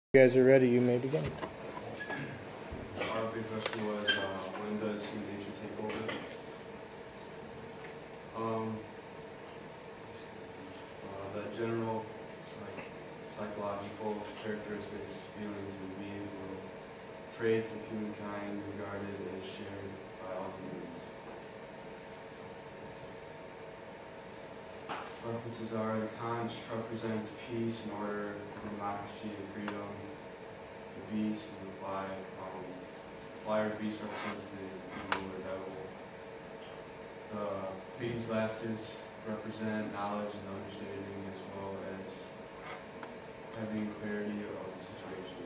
You guys are ready, you may begin. Our big question was, when does human nature take over? The general psychological characteristics, feelings, and behavioral traits of humankind regarded as shared by all humans. References are: Kant represents peace and order, democracy and freedom. The beast and the fly. The fly or beast represents the evil or devil. The Pleiades glasses represent knowledge and understanding, as well as having clarity of the situation.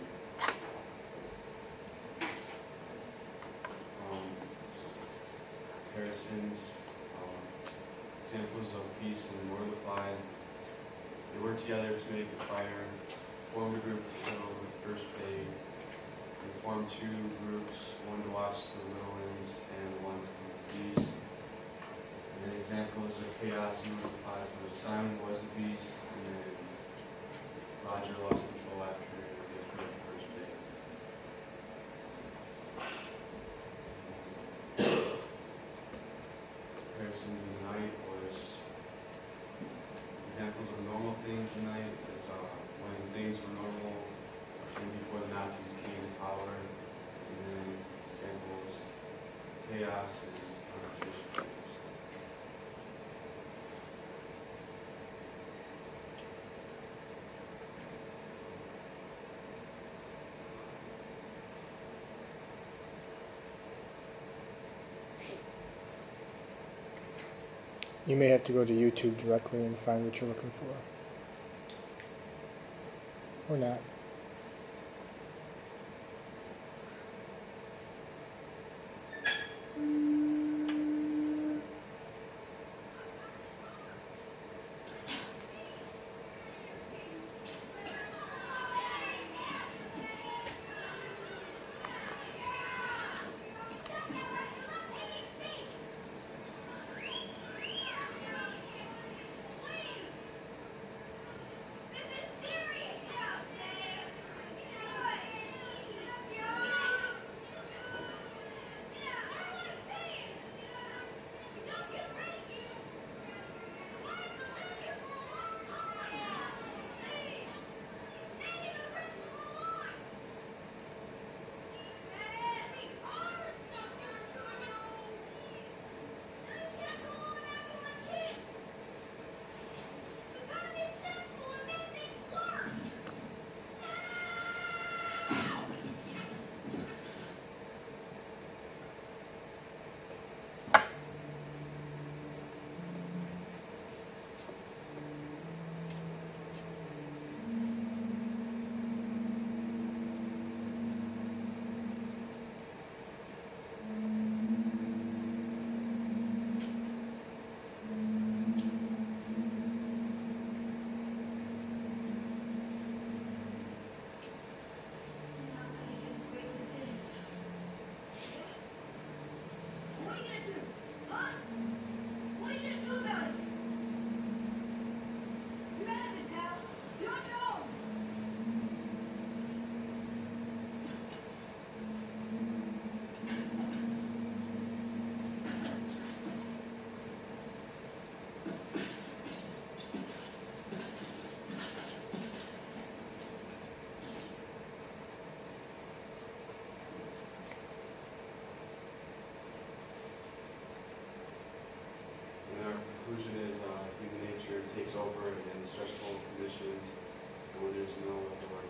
Comparisons, examples of beasts and the fly. They work together to make a fire, form a group to kill the first prey, and form two groups, one to watch the little ones and one to hunt the beast. And then examples of chaos and plasma. Simon was the beast, and then Roger lost control after they killed the first prey. Comparisons in the night was examples of normal things in the night. That's when things were normal, before the Nazis came to power. And then examples, chaos is concentration camps. You may have to go to YouTube directly and find what you're looking for. Or not. Conclusion is human nature takes over in stressful conditions, and when there's no other